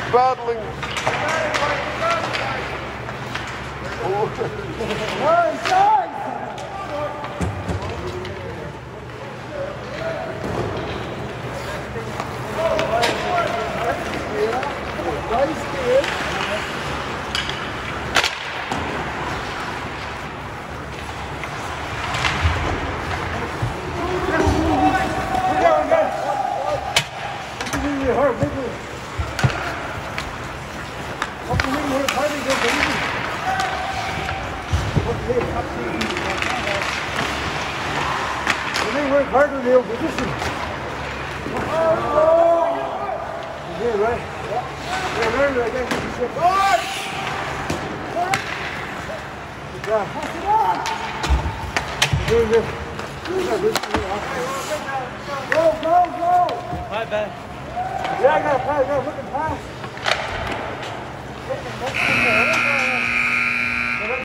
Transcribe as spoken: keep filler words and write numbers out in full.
battling. Harder the position. Oh! Yeah, right. Yeah, remember that guy. Good job. Doing this. Go, go, go! My bad. Yeah, I got a pass. I got a looking pass.